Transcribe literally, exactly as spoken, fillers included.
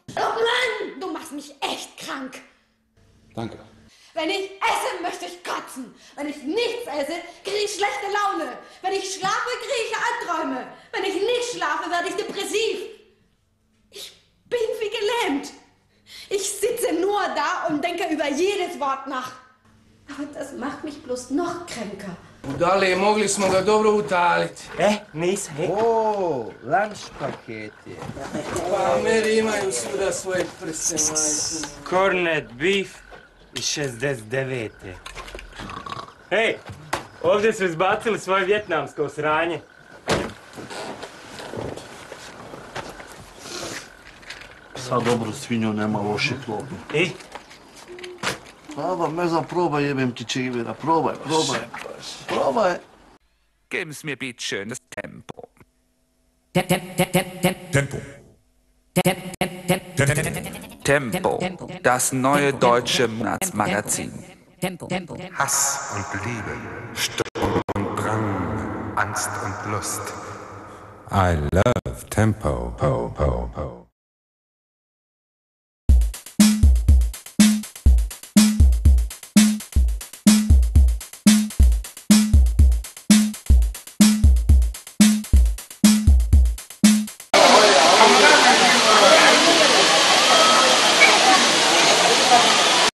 Oh Mann, du machst mich echt krank. Danke. Wenn ich esse, möchte ich kotzen. Wenn ich nichts esse, kriege ich schlechte Laune. Wenn ich schlafe, kriege ich Albträume. Wenn ich nicht schlafe, werde ich depressiv. Ich bin wie gelähmt. Ich sitze nur da und denke über jedes Wort nach. Aber das macht mich bloß noch kränker. Budale, mogli smo ga dobro utaliti. E, nis, e. O, lunch paketi. Pa Ameri imaju svuda svoje prste, majku. Corned beef iz šezdeset devete. Hej, ovdje su izbacili svoje vjetnamsko sranje. Sa dobru svinju nema loših lobu. I? Baba, meza, probaj, jebem ti čivira. Probaj, probaj. Probaj. Geben Sie mir bitte schön das Tempo. Tempo. Tempo, das neue deutsche Monatsmagazin. Hass und Liebe, Sturm und Drang, Angst und Lust. I love Tempo. Po, po, po.